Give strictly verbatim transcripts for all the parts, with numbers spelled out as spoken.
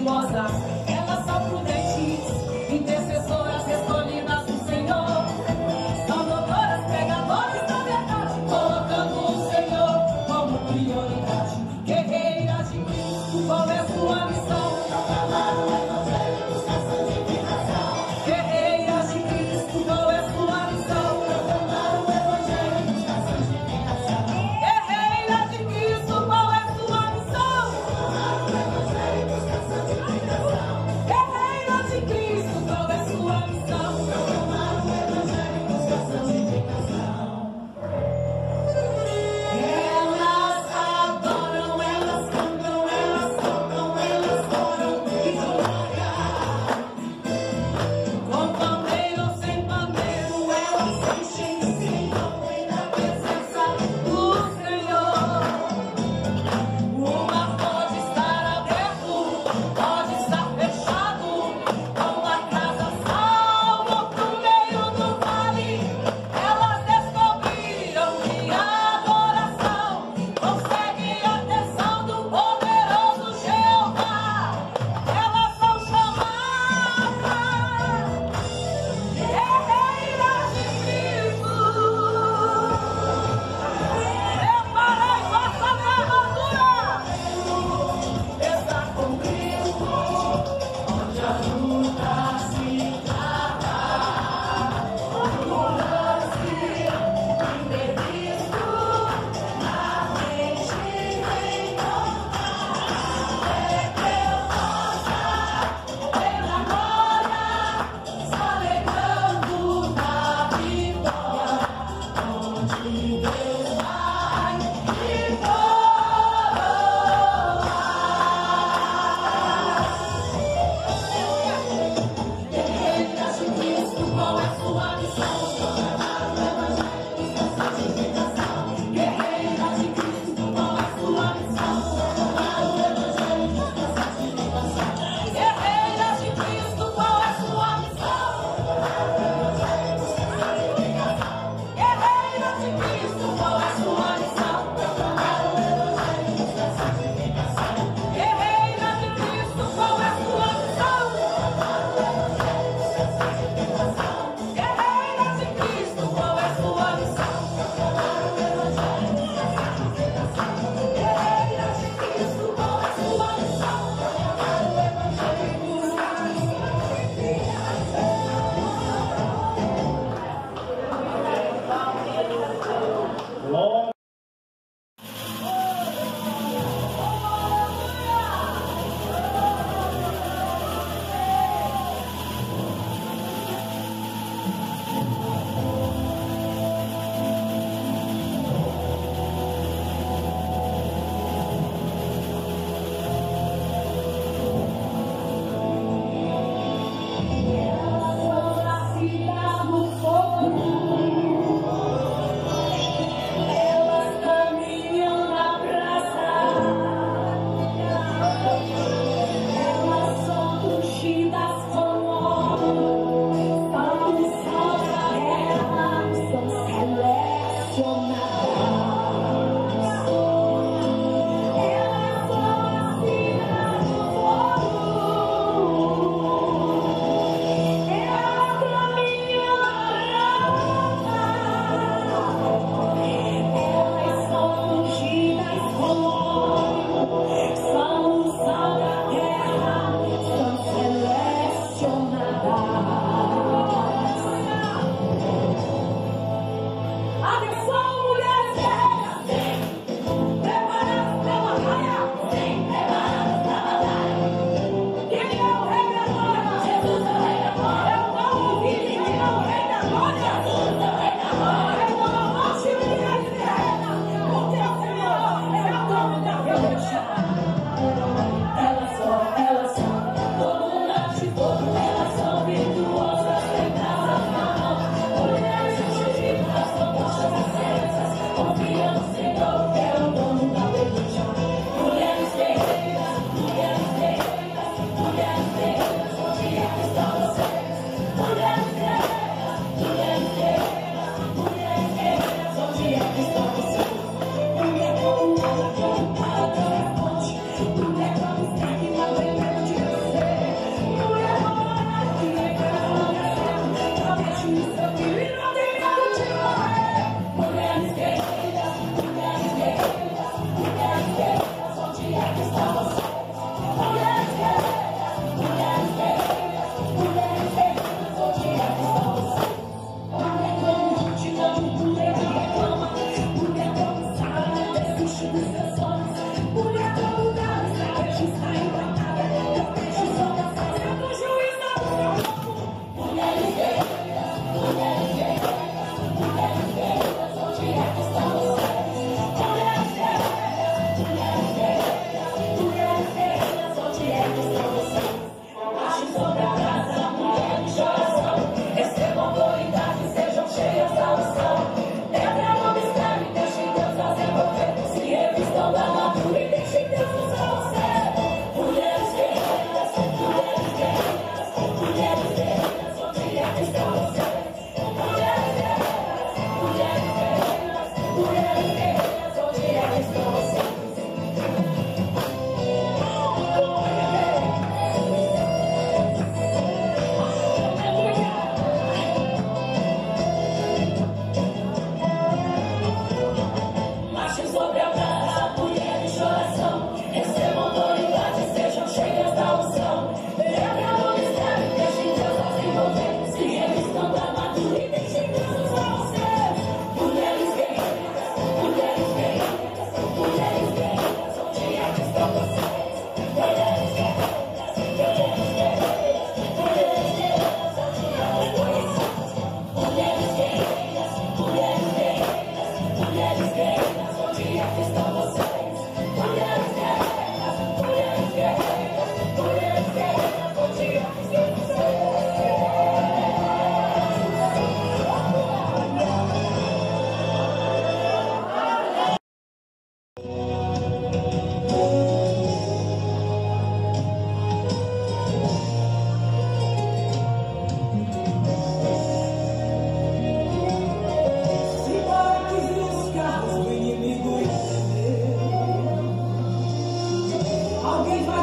virtuosa, elas são prudentes, intercessoras escolhidas do Senhor. São doutoras, pregadoras da verdade, colocando o Senhor como prioridade. Guerreiras de Cristo, qual é sua missão? Proclamar o Evangelho, buscar santificação. Guerreiras de Cristo, qual é sua missão? Proclamar o Evangelho, buscar santificação. Guerreiras de Cristo, qual é sua missão? Proclamar o Evangelho, buscar santificação.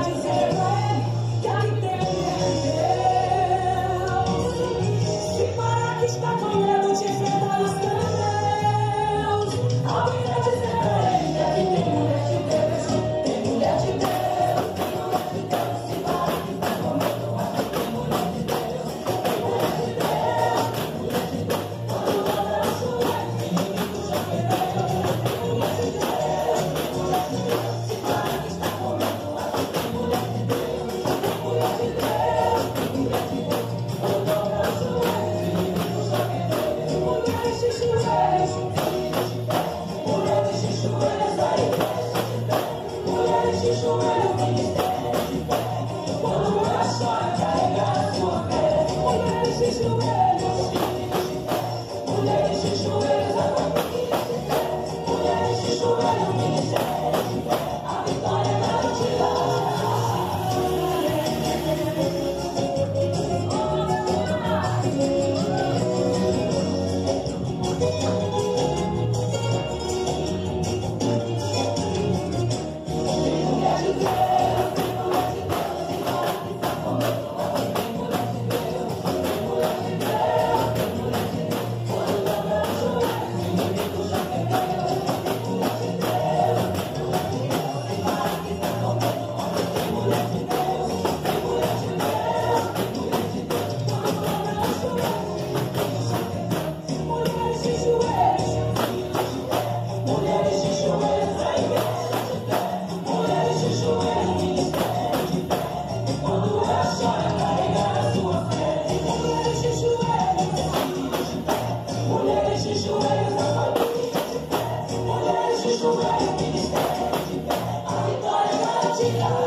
dizer pra ele que aqui tem Deus. Se parar que está com medo de enfrentar os teus, alguém vai dizer pra ele que aqui tem mulher de Deus, tem mulher de Deus, tem mulher de Deus. Se parar que está com medo, aqui tem mulher de Deus, tem mulher de Deus, mulher de Deus. Quando dobra o joelho, o inimigo já perdeu. Tem mulher de Deus, tem mulher de Deus. Se parar que está com medo, aqui tem mulher de Deus, tem mulher de Deus, tem mulher de Deus. Quando dobra o joelho, o inimigo já perdeu. Mulheres de joelhos, mulheres de joelhos, a igreja de pé. Mulheres de joelhos, ministério de pé. Quando ela chora, carrega a sua fé. Mulheres de joelhos, mulheres de joelhos, a família de pé. Mulheres de joelhos, ministério de pé. A vitória é garantida. Mulheres de joelhos, mulheres de joelhos, a igreja de pé. Mulheres de joelhos, ministério de pé. Quando ela chora, carrega a sua fé. Mulheres de joelhos, mulheres de joelhos, a família de pé. Mulheres de joelhos, ministério de pé. A vitória é garantida.